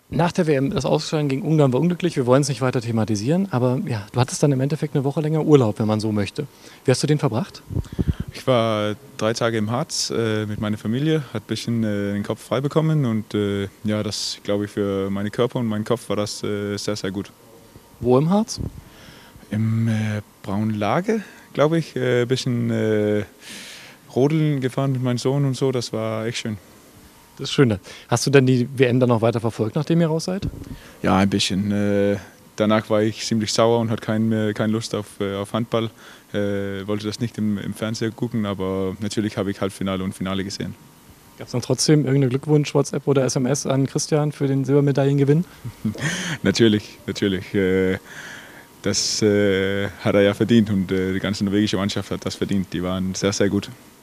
Nach der WM, das Ausscheiden gegen Ungarn war unglücklich, wir wollen es nicht weiter thematisieren, aber ja, du hattest dann im Endeffekt eine Woche länger Urlaub, wenn man so möchte. Wie hast du den verbracht? Ich war 3 Tage im Harz mit meiner Familie, hat ein bisschen den Kopf frei bekommen und ja, das glaube ich für meinen Körper und meinen Kopf war das sehr, sehr gut. Wo im Harz? Im Braunlage, glaube ich, ein bisschen Rodeln gefahren mit meinem Sohn und so, das war echt schön. Das ist schön. Hast du denn die WM dann noch weiter verfolgt, nachdem ihr raus seid? Ja, ein bisschen. Danach war ich ziemlich sauer und hatte keine Lust auf Handball. Wollte das nicht im Fernsehen gucken, aber natürlich habe ich Halbfinale und Finale gesehen. Gab es dann trotzdem irgendeine Glückwunsch, WhatsApp oder SMS an Christian für den Silbermedaillengewinn? Natürlich, natürlich. Das hat er ja verdient und die ganze norwegische Mannschaft hat das verdient. Die waren sehr, sehr gut.